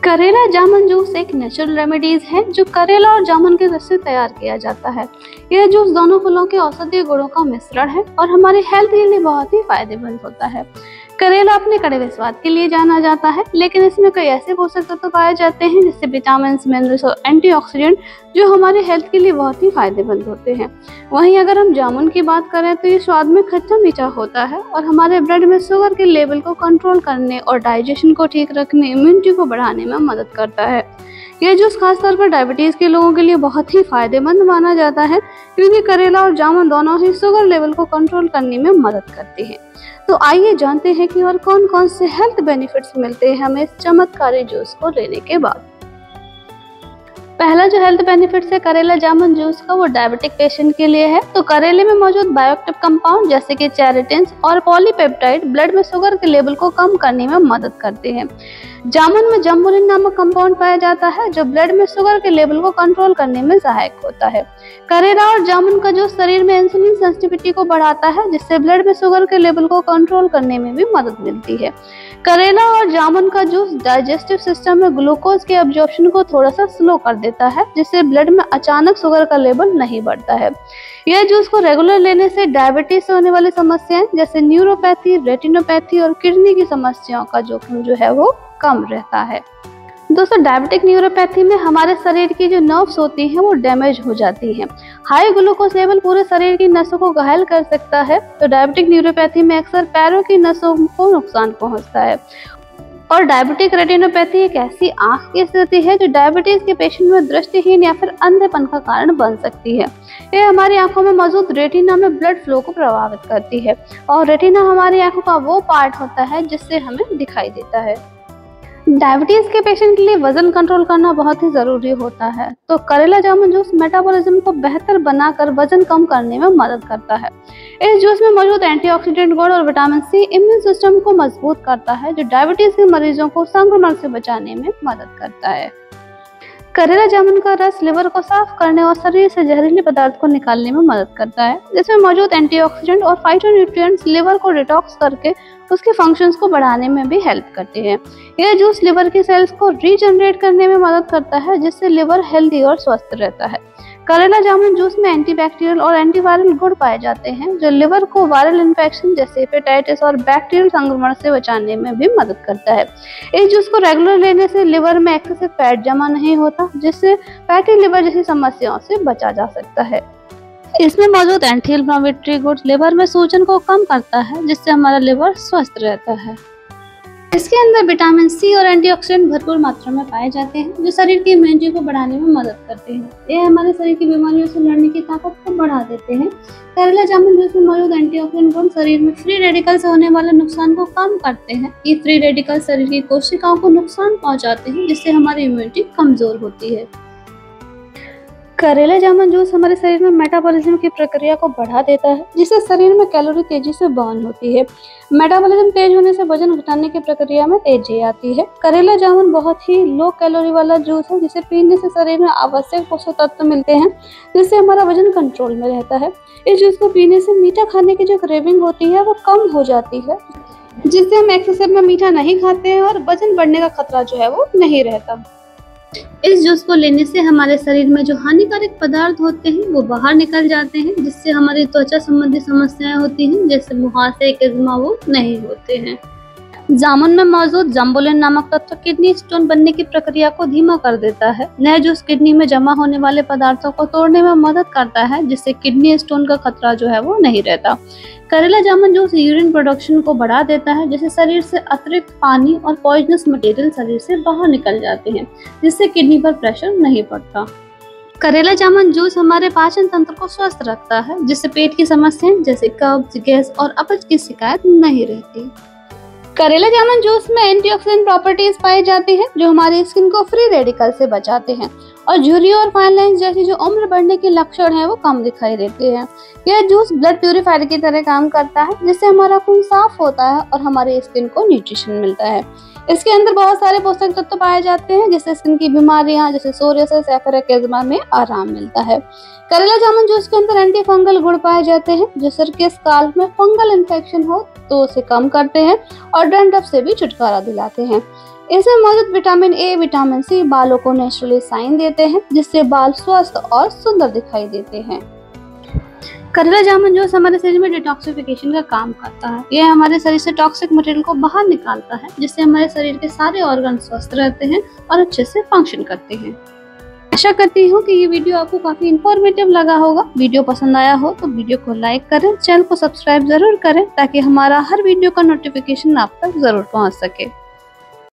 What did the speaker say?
करेला जामुन जूस एक नेचुरल रेमेडीज है जो करेला और जामुन के रस से तैयार किया जाता है। यह जूस दोनों फलों के औषधीय गुणों का मिश्रण है और हमारे हेल्थ के लिए बहुत ही फायदेमंद होता है। करेला अपने कड़वे स्वाद के लिए जाना जाता है, लेकिन इसमें कई ऐसे पोषक तत्व पाए जाते हैं जैसे विटामिन, मिनरल्स और एंटीऑक्सीडेंट जो हमारे हेल्थ के लिए बहुत ही फायदेमंद होते हैं। वहीं अगर हम जामुन की बात करें तो ये स्वाद में खट्टा मीठा होता है और हमारे ब्लड में शुगर के लेवल को कंट्रोल करने और डाइजेशन को ठीक रखने, इम्यूनिटी को बढ़ाने में मदद करता है। यह जूस खासतौर पर डायबिटीज के लोगों के लिए बहुत ही फायदेमंद माना जाता है, क्योंकि करेला और जामुन दोनों ही शुगर लेवल को कंट्रोल करने में मदद करते हैं। तो आइए जानते हैं कि और कौन कौन से हेल्थ बेनिफिट्स मिलते हैं हमें इस चमत्कारी जूस को लेने के बाद। पहला जो हेल्थ बेनिफिट्स है करेला जामुन जूस का, वो डायबिटिक पेशेंट के लिए है। तो करेले में मौजूद बायोएक्टिव कंपाउंड जैसे कि चेरेटिन्स और पॉलीपेप्टाइड ब्लड में शुगर के लेवल को कम करने में मदद करते हैं। जामुन में जम्बुलिन नामक कंपाउंड पाया जाता है जो ब्लड में शुगर के लेवल को कंट्रोल करने में सहायक होता है। करेला और जामुन का जूस शरीर में इंसुलिन सेंसिटिविटी को बढ़ाता है, जिससे ब्लड में शुगर के लेवल को कंट्रोल करने में भी मदद मिलती है। करेला और जामुन का जूस डाइजेस्टिव सिस्टम में ग्लूकोज के एब्जॉर्प्शन को थोड़ा सा स्लो कर देता है, जिससे ब्लड में अचानक शुगर का लेवल नहीं बढ़ता है। यह जूस को रेगुलर लेने से डायबिटीज से होने वाली समस्याएं जैसे न्यूरोपैथी, रेटिनोपैथी और किडनी की समस्याओं का जोखिम जो है वो कम रहता है। दोस्तों, डायबिटिक न्यूरोपैथी में हमारे शरीर की जो नर्व्स होती हैं वो डैमेज हो जाती हैं। हाई ग्लूकोज लेवल पूरे शरीर की नसों को घायल कर सकता है। तो डायबिटिक न्यूरोपैथी में अक्सर पैरों की नसों को नुकसान पहुंचता है। और डायबिटिक रेटिनोपैथी एक ऐसी आंख की स्थिति है जो डायबिटीज के पेशेंट में दृष्टिहीन या फिर अंधेपन का कारण बन सकती है। यह हमारी आंखों में मौजूद रेटिना में ब्लड फ्लो को प्रभावित करती है और रेटिना हमारी आंखों का वो पार्ट होता है जिससे हमें दिखाई देता है। डायबिटीज के पेशेंट के लिए वजन कंट्रोल करना बहुत ही जरूरी होता है। तो करेला जामुन जूस मेटाबॉलिज्म को बेहतर बनाकर वजन कम करने में मदद करता है। इस जूस में मौजूद एंटीऑक्सीडेंट गुण और विटामिन सी इम्यून सिस्टम को मजबूत करता है, जो डायबिटीज के मरीजों को संक्रमण से बचाने में मदद करता है। करेला जामुन का रस लिवर को साफ करने और शरीर से जहरीले पदार्थ को निकालने में मदद करता है। जिसमें मौजूद एंटीऑक्सीडेंट और फाइटोन्यूट्रिएंट्स लिवर को डिटॉक्स करके उसके फंक्शंस को बढ़ाने में भी हेल्प करते हैं। यह जूस लिवर की सेल्स को रीजनरेट करने में मदद करता है, जिससे लिवर हेल्दी और स्वस्थ रहता है। करेला जामुन जूस में एंटीबैक्टीरियल और एंटीवायरल गुण पाए जाते हैं जो लिवर को वायरल इन्फेक्शन जैसे हेपेटाइटिस और बैक्टीरियल संक्रमण से बचाने में भी मदद करता है। इस जूस को रेगुलर लेने से लिवर में एक्सेसिव फैट जमा नहीं होता, जिससे फैटी लिवर जैसी समस्याओं से बचा जा सकता है। इसमें मौजूद एंटी इन्फ्लेमेटरी गुण लिवर में सूजन को कम करता है, जिससे हमारा लिवर स्वस्थ रहता है। इसके अंदर विटामिन सी और एंटीऑक्सीडेंट भरपूर मात्रा में पाए जाते हैं जो शरीर की इम्यूनिटी को बढ़ाने में मदद करते हैं। यह हमारे शरीर की बीमारियों से लड़ने की ताकत को बढ़ा देते हैं। करेला जामुन जूस में मौजूद एंटीऑक्सीडेंट गुण शरीर में फ्री रेडिकल से होने वाले नुकसान को कम करते हैं। ये फ्री रेडिकल शरीर की कोशिकाओं को नुकसान पहुंचाते हैं, जिससे हमारी इम्यूनिटी कमजोर होती है। करेला जामुन जूस हमारे शरीर में मेटाबॉलिज्म की प्रक्रिया को बढ़ा देता है, जिससे शरीर में कैलोरी तेजी से बर्न होती है। मेटाबॉलिज्म तेज होने से वजन घटाने की प्रक्रिया में तेजी आती है। करेला जामुन बहुत ही लो कैलोरी वाला जूस है, जिसे पीने से शरीर में आवश्यक पोषक तत्व मिलते हैं, जिससे हमारा वजन कंट्रोल में रहता है। इस जूस को पीने से मीठा खाने की जो क्रेविंग होती है वो कम हो जाती है, जिससे हम एक्सेसिव में मीठा नहीं खाते हैं और वजन बढ़ने का खतरा जो है वो नहीं रहता। इस जूस को लेने से हमारे शरीर में जो हानिकारक पदार्थ होते हैं वो बाहर निकल जाते हैं, जिससे हमारी त्वचा संबंधी समस्याएं होती हैं जैसे मुहासे, एक्जिमा वो नहीं होते हैं। जामुन में मौजूद जम्बुलिन नामक तत्व किडनी स्टोन बनने की प्रक्रिया को धीमा कर देता है। यह जूस किडनी में जमा होने वाले पदार्थों को तोड़ने में मदद करता है, जिससे किडनी स्टोन का खतरा जो है वो नहीं रहता। करेला जामुन जूस यूरिन प्रोडक्शन को बढ़ा देता है, जिससे शरीर से अतिरिक्त पानी और पॉइजनस मटेरियल शरीर से बाहर निकल जाते हैं, जिससे किडनी पर प्रेशर नहीं पड़ता। करेला जामुन जूस हमारे पाचन तंत्र को स्वस्थ रखता है, जिससे पेट की समस्याएं जैसे कब्ज, गैस और अपच की शिकायत नहीं रहती। करेला जामुन जूस में एंटीऑक्सीडेंट प्रॉपर्टीज पाई जाती है जो हमारी स्किन को फ्री रेडिकल से बचाते हैं और झुर्रियों और फाइन लाइंस जैसी जो उम्र बढ़ने के लक्षण हैं वो कम दिखाई देते हैं। यह जूस ब्लड प्यूरिफायर की तरह काम करता है, जिससे हमारा खून साफ होता है और हमारी स्किन को न्यूट्रिशन मिलता है। इसके अंदर बहुत सारे पोषक तत्व पाए जाते हैं, जिससे स्किन की बीमारियां जैसे सोरियासिस या फिर एक्जिमा में आराम मिलता है। करेला जामुन जूस के अंदर एंटी फंगल गुण पाए जाते हैं जो सिर के स्काल्प में फंगल इन्फेक्शन हो तो उसे कम करते हैं और डैंड्रफ से भी छुटकारा दिलाते हैं। इसमें मौजूद विटामिन ए, विटामिन सी बालों को नेचुरली शाइन देते हैं, जिससे बाल स्वस्थ और सुंदर दिखाई देते हैं। करेला जामुन जूस हमारे शरीर में डिटॉक्सिफिकेशन का काम करता है। यह हमारे शरीर से टॉक्सिक मटेरियल को बाहर निकालता है, जिससे हमारे शरीर के सारे ऑर्गन स्वस्थ रहते हैं और अच्छे से फंक्शन करते हैं। आशा करती हूँ कि ये वीडियो आपको काफी इंफॉर्मेटिव लगा होगा। वीडियो पसंद आया हो तो वीडियो को लाइक करें, चैनल को सब्सक्राइब जरूर करें ताकि हमारा हर वीडियो का नोटिफिकेशन आप तक जरूर पहुँच सके।